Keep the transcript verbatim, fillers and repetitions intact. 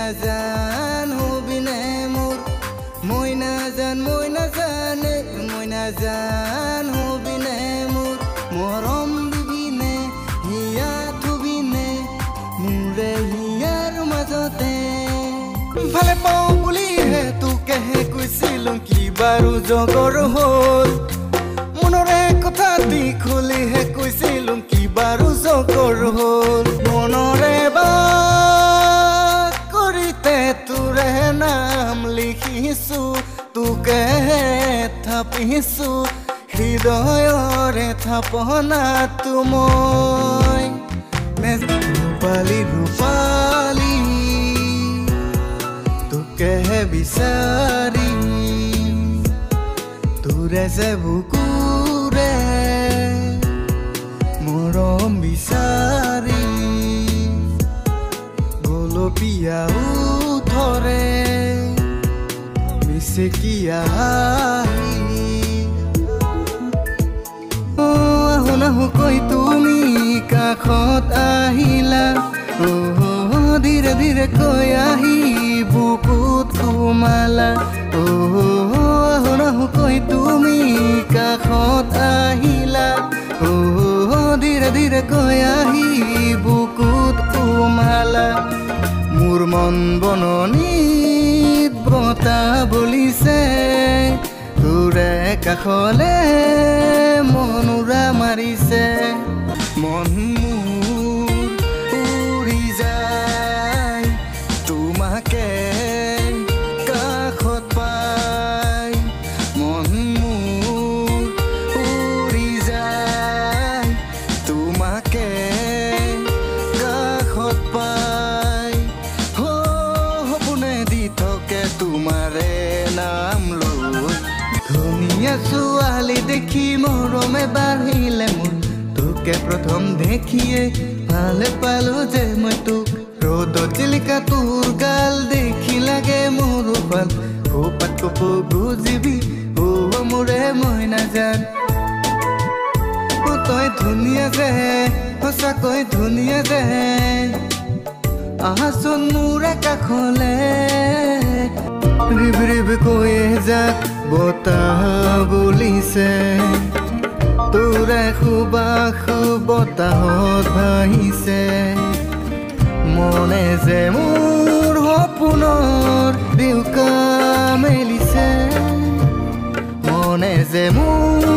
নাজান হবিনে মোৰ মই নাজান মই নাজানে মই নাজান হবিনে মোৰ মৰম দিবিনে হিয়া থবিনে মোৰে হিয়াৰ মাজতে ভালে পাওঁ বুলিহে তোকেহে কৈছিলোঁ কিবাৰো জগৰ হ'ল মনৰে কথা দি খুলিহে কৈছিলোঁ কিবাৰো জগৰ হ'ল মনৰে বা কৰিতে তোৰে নাম লিখিছোঁ তোকেহে থাপিছোঁ হৃদয়ৰে থাপনাত মই ৰূপালী ৰূপালী তোকেহে বিচাৰি তোৰে যে বুকুৰে মৰম বিচাৰি গোলপীয়া উঠৰে মিচিকিয়া আহো নাহো কৈ তুমি কাষত আহিলা ধীৰে ধীৰে কৈ আহি বুকুত সোমালা আহো নাহো কৈ তুমি কাষত আহিলা ধীৰে ধীৰে কৈ আহি বুকুত সোমালা মোৰ মন বননিত বতাহ বলিছে তোৰে কাষলে মনুৰা মাৰিছে মন মোৰ উৰি যায় তোমাকে কাষত পাই মন মোৰ উৰি যায় তোমাকে কাষত পাই সপোনে দি থাকে তোমাৰে নাম লৈ ধুনীয়া ছোৱালী দেখি মৰমে বাঢ়িলে মোৰ তোকে প্ৰথম দেখিয়ে ভালে পালো যে মই তোক ৰ'দত জিলিকা তোৰ গাল দেখি লাগে মোৰ ভাল খোপাত কপ বুজিবি অ মোৰে মই নাজান তই ধুনীয়া যে সঁচাকৈ ধুনীয়া যে আহাচোন মোৰে কাষলে ৰিব ৰিব কৈয়ে যাক বতাহ বলিছে তোৰে সুবাস বতাহত ভাহিছে মনে যে মোৰ সপোনৰ বিউকা মেলিছে মনে যে মোৰ